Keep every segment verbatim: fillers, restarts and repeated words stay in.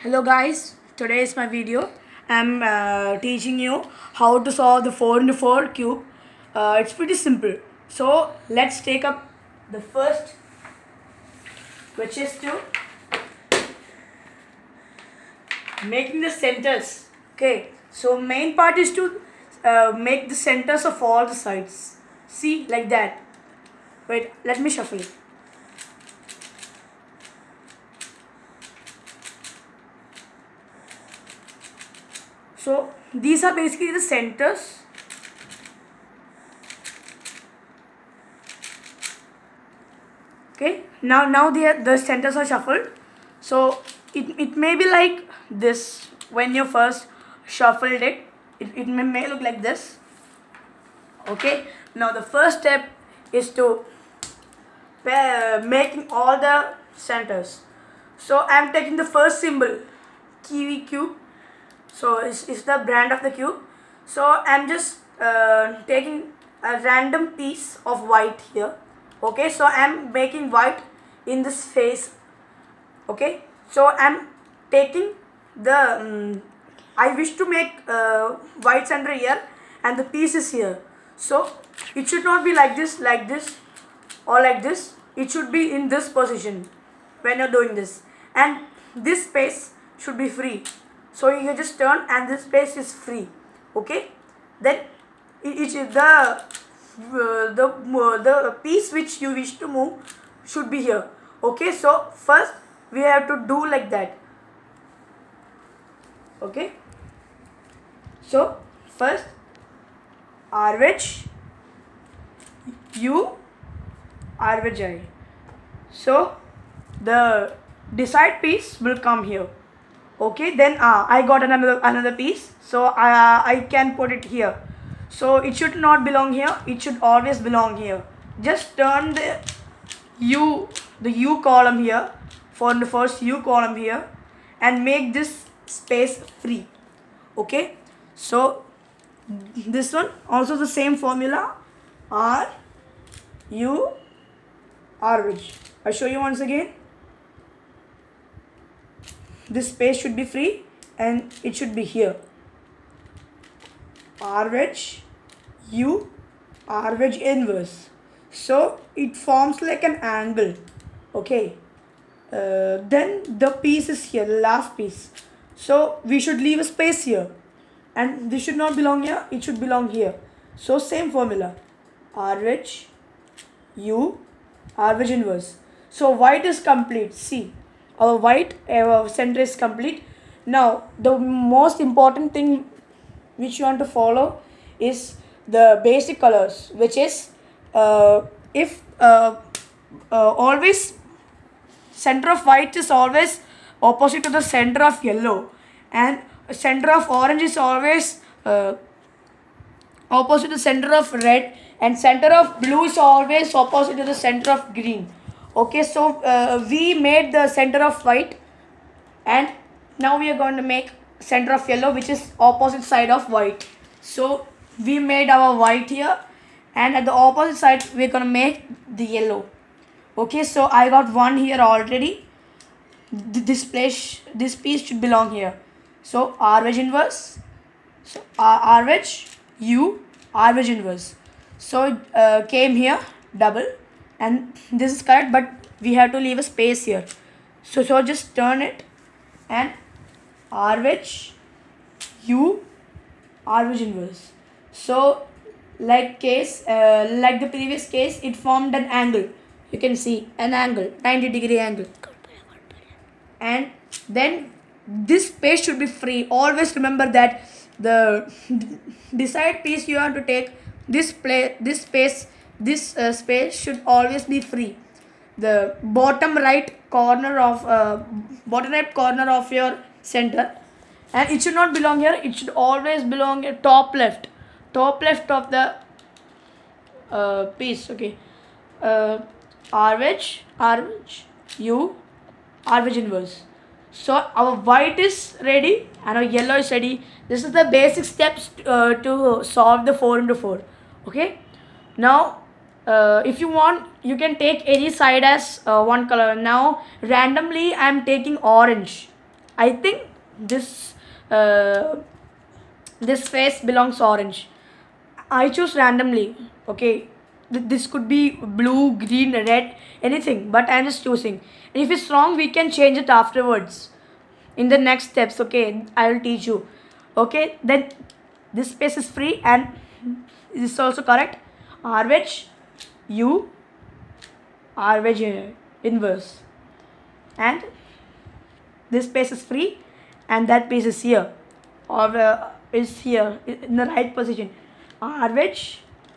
Hello guys, today is my video. I'm uh, teaching you how to solve the four into four cube. Uh, it's pretty simple. So let's take up the first, which is to making the centers. Okay, so main part is to uh, make the centers of all the sides. See, like that. Wait, let me shuffle it. So these are basically the centers. Okay, now now the the centers are shuffled. So it, it may be like this when you first shuffled it. It, it may, may look like this. Okay, now the first step is to uh, making all the centers. So I am taking the first symbol, kiwi cube. So it's, it's the brand of the cube. So I'm just uh, taking a random piece of white here. Okay, so I'm making white in this face. Okay, so I'm taking the um, I wish to make uh, white center here and the piece is here. So it should not be like this, like this or like this. It should be in this position when you're doing this, and this space should be free. So you just turn and this space is free. Okay, then it is the uh, the uh, the piece which you wish to move should be here. Okay, so first we have to do like that. Okay, so first R wedge U, R wedge I. So the decide piece will come here. Okay, then uh, I got another another piece, so uh, I can put it here. So it should not belong here, it should always belong here. Just turn the U, the U column here, for the first U column here, and make this space free. Okay, so this one also the same formula, R, U, R wedge. I'll show you once again. This space should be free and it should be here. R wedge, U, R wedge inverse. So it forms like an angle. Okay. Uh, then the piece is here, the last piece. So we should leave a space here. And this should not belong here, it should belong here. So same formula. R wedge, U, R wedge inverse. So white is complete. See, our white our center is complete. Now the most important thing which you want to follow is the basic colors, which is uh, if uh, uh, always center of white is always opposite to the center of yellow, and center of orange is always uh, opposite to the center of red, and center of blue is always opposite to the center of green. Okay, so uh, we made the center of white, and now we are going to make center of yellow, which is opposite side of white. So we made our white here, and at the opposite side we're going to make the yellow. Okay, so I got one here already. This place, this piece should belong here. So R wedge inverse, so R, R wedge, U, R wedge inverse. So it uh, came here double, and this is correct, but we have to leave a space here. So so just turn it and R wedge, U, R wedge inverse. So like case uh, like the previous case, it formed an angle. You can see an angle, ninety degree angle, and then this space should be free. Always remember that the decide piece you have to take, this play this space this uh, space should always be free. The bottom right corner of uh, bottom right corner of your center, and it should not belong here, it should always belong at top left top left of the uh, piece. Okay, uh, R wedge, R wedge, U, R wedge inverse. So our white is ready and our yellow is ready. This is the basic steps uh, to solve the four into four. Okay, now uh, if you want, you can take any side as uh, one color. Now randomly I am taking orange. I think this uh, this face belongs orange. I choose randomly. Okay, Th this could be blue, green, red, anything, but I'm just choosing. And if it's wrong, we can change it afterwards in the next steps. Okay, I will teach you. Okay, then this space is free and this is also correct. R wedge, U, R wedge inverse, and this space is free and that piece is here or uh, is here in the right position. R wedge,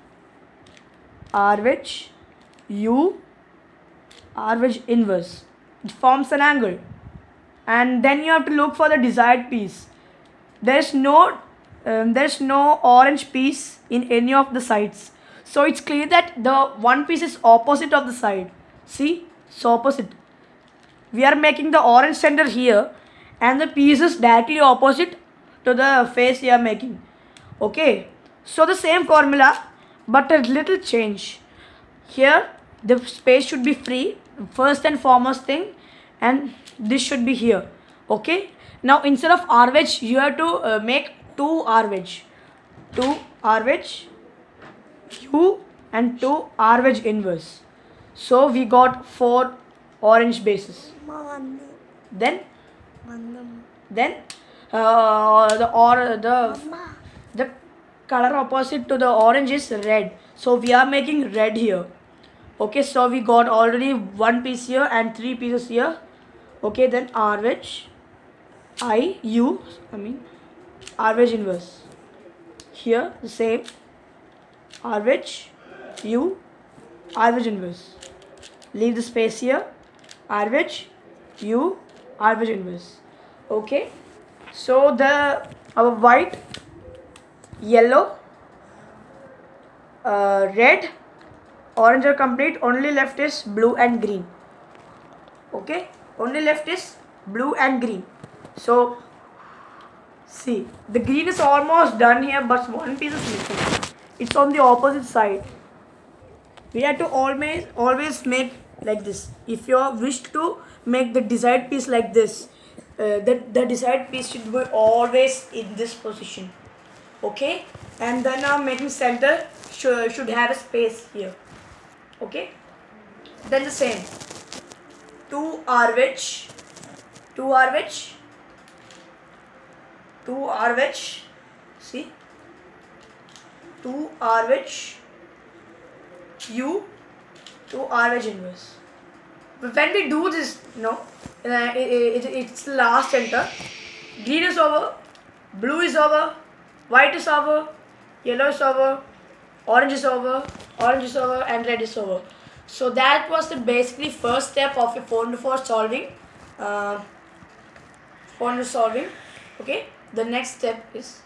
R wedge, U, R wedge inverse. It forms an angle, and then you have to look for the desired piece. There's no um, there's no orange piece in any of the sides, so it's clear that the one piece is opposite of the side. See, it's opposite. We are making the orange center here and the piece is directly opposite to the face we are making. Okay, so the same formula but a little change. Here the space should be free, first and foremost thing, and this should be here. Okay, now instead of R wedge you have to uh, make two R wedge, two R wedge, U and two R wedge inverse. So we got four orange bases. Then then uh, the or the the color opposite to the orange is red, so we are making red here. Okay, so we got already one piece here and three pieces here. Okay, then R wedge, I, U, I mean R wedge inverse. Here the same, R wedge, U, R wedge inverse. Leave the space here, R wedge, U, R wedge inverse. Okay, so the our white, yellow, uh, red, orange are complete. Only left is blue and green. Okay, only left is blue and green. So see, the green is almost done here, but one piece is missing. It's on the opposite side. We have to always always make like this. If you wish to make the desired piece like this, uh, the, the desired piece should be always in this position. Okay, and then our making center should, should have a space here. Okay, then the same, two R wedge, two R wedge, two R wedge, see, two R wedge, U, two R wedge inverse. When we do this, no, uh, it, it, it's the last center. Green is over, blue is over, white is over, yellow is over, orange is over, orange is over, and red is over. So that was the basically first step of a four into four solving. Uh, four into solving. Okay. The next step is